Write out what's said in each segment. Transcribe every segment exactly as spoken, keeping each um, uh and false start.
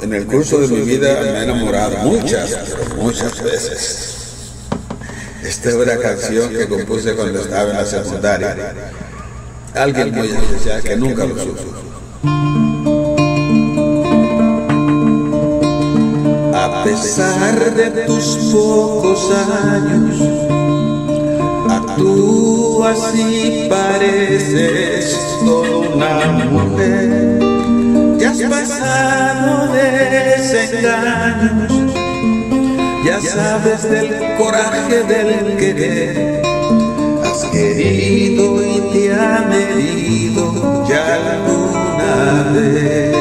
En el curso de mi vida me he enamorado muchas, pero muchas veces. Esta es una canción que compuse cuando estaba en la secundaria. Alguien muy especial que nunca lo supo. A pesar de tus pocos años, actúas y pareces toda una mujer. Ya has pasado desengaños, ya sabes del coraje del querer. Has querido y te han herido ya alguna vez.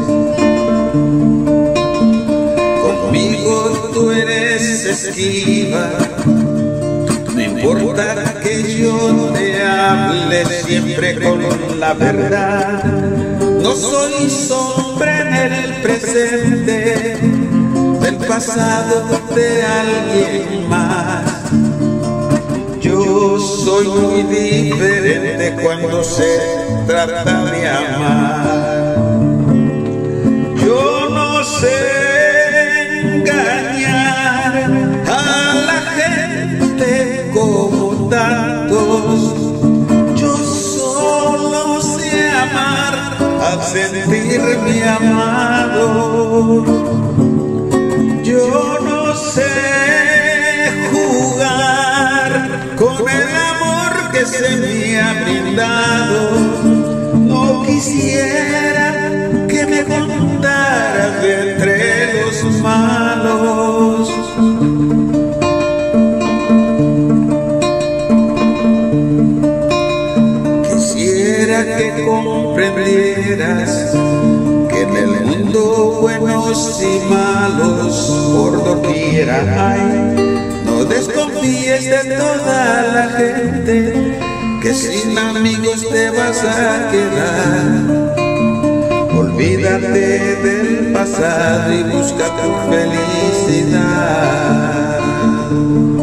Conmigo tú eres esquiva, no importa que yo te hable siempre con la verdad. No soy sombra en el presente del pasado de alguien más. Yo soy muy diferente cuando se trata de amar. Yo no sé engañar a la gente como tantos. Yo solo sé amar al sentirme amado. Yo no sé jugar con el amor que se me ha brindado. No quisiera que me contaras de entre los malos. Quisiera que comprendieras que en el mundo buenos y malos por doquiera hay. No desconfíes de toda la gente, que sin amigos te vas a quedar. Olvídate del pasado y busca tu felicidad.